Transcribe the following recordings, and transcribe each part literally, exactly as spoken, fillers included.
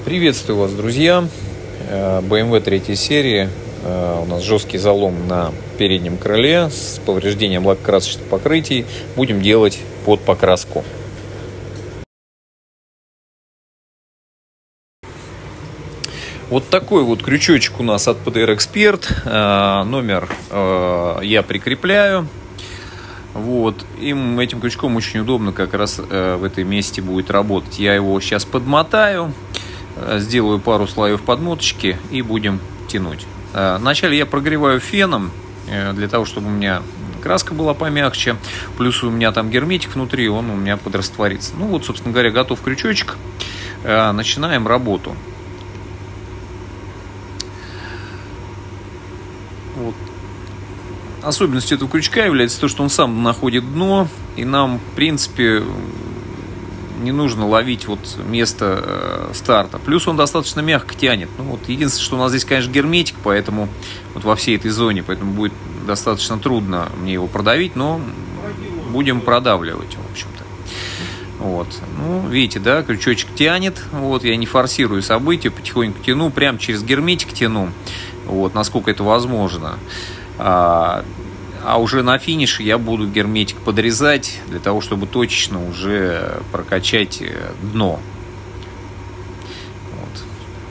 Приветствую вас, друзья! бэ эм вэ третьей серии. У нас жесткий залом на переднем крыле с повреждением лакокрасочных покрытий. Будем делать под покраску. Вот такой вот крючочек у нас от пэ дэ эр Эксперт. Номер я прикрепляю. Вот. Им, этим крючком очень удобно как раз в этой месте будет работать. Я его сейчас подмотаю, сделаю пару слоев подмоточки и будем тянуть. Вначале я прогреваю феном, для того, чтобы у меня краска была помягче. Плюс у меня там герметик внутри, он у меня подрастворится. Ну вот, собственно говоря, готов крючочек. Начинаем работу. Вот. Особенностью этого крючка является то, что он сам находит дно, и нам, в принципе, не нужно ловить вот место э, старта. Плюс он достаточно мягко тянет. Ну, вот единственное, что у нас здесь, конечно, герметик, поэтому вот во всей этой зоне, поэтому будет достаточно трудно мне его продавить, но будем продавливать, в общем-то. Вот. Ну, видите, да, крючочек тянет. Вот, я не форсирую события, потихоньку тяну, прям через герметик тяну, вот, насколько это возможно. А, а уже на финише я буду герметик подрезать для того, чтобы точечно уже прокачать дно. Вот.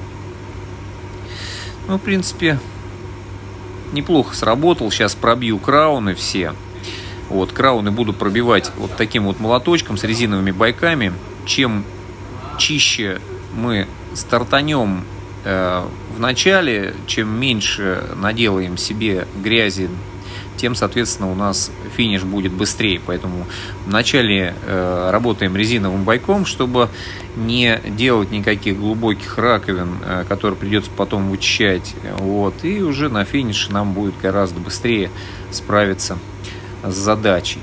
Ну, в принципе, неплохо сработал. Сейчас пробью крауны все. Вот, крауны буду пробивать вот таким вот молоточком с резиновыми байками. Чем чище мы стартанем в начале, чем меньше наделаем себе грязи, тем, соответственно, у нас финиш будет быстрее. Поэтому вначале э, работаем резиновым байком, чтобы не делать никаких глубоких раковин, э, которые придется потом вычищать. Вот, и уже на финише нам будет гораздо быстрее справиться с задачей.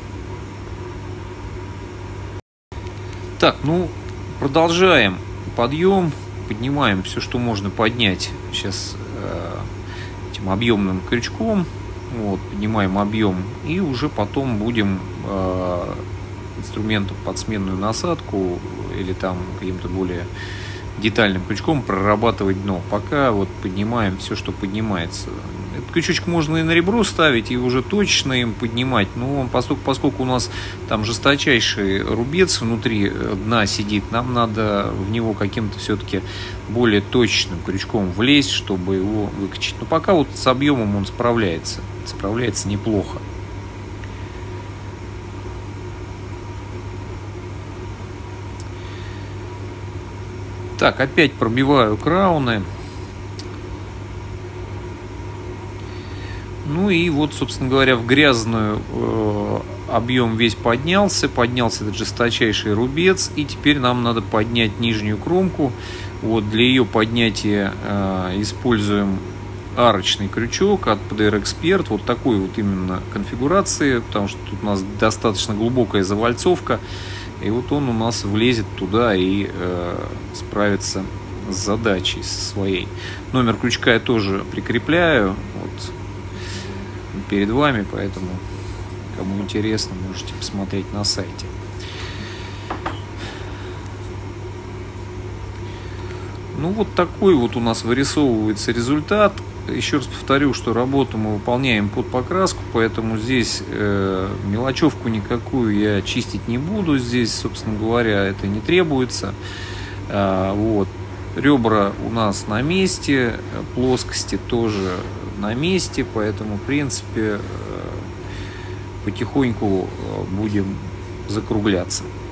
Так, ну, продолжаем подъем. Поднимаем все, что можно поднять сейчас э, этим объемным крючком. Вот, поднимаем объем и уже потом будем э, инструментом под сменную насадку или там каким-то более детальным крючком прорабатывать дно. Пока вот поднимаем все, что поднимается. Этот крючочек можно и на ребро ставить, и уже точно им поднимать. Но поскольку, поскольку у нас там жесточайший рубец внутри дна сидит, нам надо в него каким-то все-таки более точным крючком влезть, чтобы его выкачать. Но пока вот с объемом он справляется. Справляется неплохо. Так, опять пробиваю крауны. Ну и вот, собственно говоря, в грязную э, объем весь поднялся. Поднялся этот жесточайший рубец. И теперь нам надо поднять нижнюю кромку. Вот для ее поднятия э, используем арочный крючок от пэ дэ эр Эксперт. Вот такой вот именно конфигурации. Потому что тут у нас достаточно глубокая завальцовка. И вот он у нас влезет туда и э, справится с задачей своей. Номер крючка я тоже прикрепляю вот перед вами, поэтому кому интересно, можете посмотреть на сайте. Ну вот такой вот у нас вырисовывается результат. Еще раз повторю, что работу мы выполняем под покраску, поэтому здесь э, мелочевку никакую я чистить не буду. Здесь, собственно говоря, это не требуется. А, вот. Ребра у нас на месте, плоскости тоже на месте, поэтому, в принципе, э, потихоньку будем закругляться.